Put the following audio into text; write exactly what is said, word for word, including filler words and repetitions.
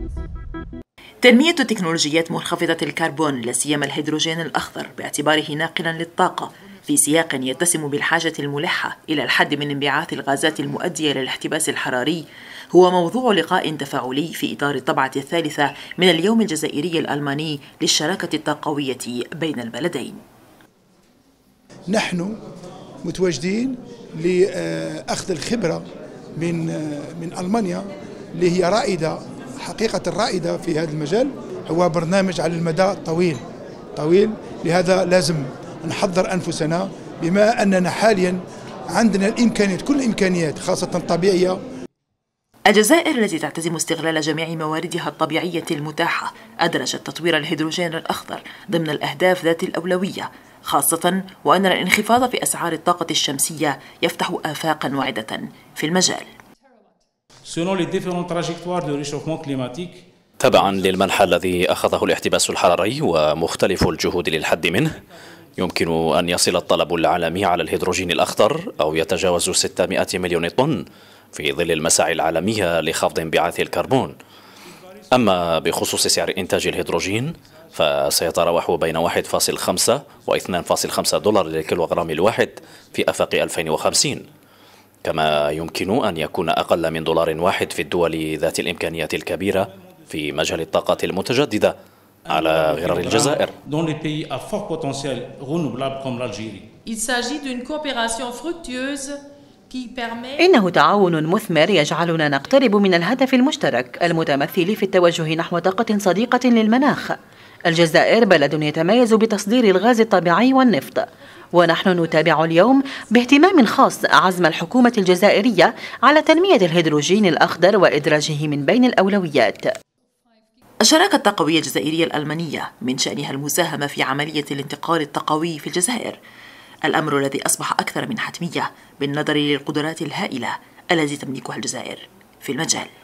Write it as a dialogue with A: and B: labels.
A: تنمية تكنولوجيات منخفضة الكربون لا سيما الهيدروجين الأخضر باعتباره ناقلا للطاقة في سياق يتسم بالحاجة الملحة إلى الحد من انبعاث الغازات المؤدية للاحتباس الحراري هو موضوع لقاء تفاعلي في إطار الطبعة الثالثة من اليوم الجزائري الألماني للشراكة الطاقوية بين البلدين.
B: نحن متواجدين لأخذ الخبرة من من ألمانيا اللي هي رائدة حقيقة الرائدة في هذا المجال. هو برنامج على المدى الطويل طويل لهذا لازم نحضر أنفسنا بما أننا حاليا عندنا الإمكانيات كل الإمكانيات خاصة الطبيعية.
A: الجزائر التي تعتزم استغلال جميع مواردها الطبيعية المتاحة أدرجت تطوير الهيدروجين الأخضر ضمن الأهداف ذات الأولوية، خاصة وأن الانخفاض في أسعار الطاقة الشمسية يفتح آفاقا واعدة في المجال.
C: تبعا للمنحى الذي أخذه الاحتباس الحراري ومختلف الجهود للحد منه، يمكن أن يصل الطلب العالمي على الهيدروجين الأخضر أو يتجاوز ستمائة مليون طن في ظل المساعي العالمية لخفض انبعاث الكربون. أما بخصوص سعر إنتاج الهيدروجين فسيتراوح بين واحد فاصلة خمسة و اثنين فاصلة خمسة دولار للكيلوغرام الواحد في آفاق ألفين وخمسين، كما يمكن أن يكون أقل من دولار واحد في الدول ذات الإمكانيات الكبيرة في مجال الطاقة المتجددة على غرار الجزائر.
D: إنه تعاون مثمر يجعلنا نقترب من الهدف المشترك المتمثل في التوجه نحو طاقة صديقة للمناخ. الجزائر بلد يتميز بتصدير الغاز الطبيعي والنفط، ونحن نتابع اليوم باهتمام خاص عزم الحكومة الجزائرية على تنمية الهيدروجين الأخضر وإدراجه من بين الأولويات.
A: الشراكة الطاقوية الجزائرية الألمانية من شأنها المساهمة في عملية الانتقال الطاقوي في الجزائر، الأمر الذي أصبح أكثر من حتمية بالنظر للقدرات الهائلة التي تملكها الجزائر في المجال.